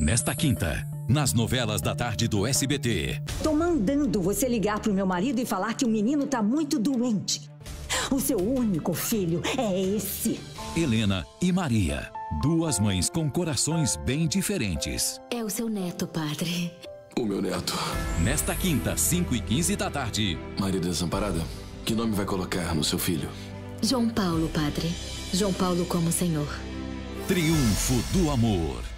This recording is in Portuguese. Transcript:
Nesta quinta, nas novelas da tarde do SBT. Tô mandando você ligar pro meu marido e falar que o menino tá muito doente. O seu único filho é esse. Helena e Maria. Duas mães com corações bem diferentes. É o seu neto, padre. O meu neto. Nesta quinta, 5h15 da tarde. Maria Desamparada, que nome vai colocar no seu filho? João Paulo, padre. João Paulo como Senhor. Triunfo do Amor.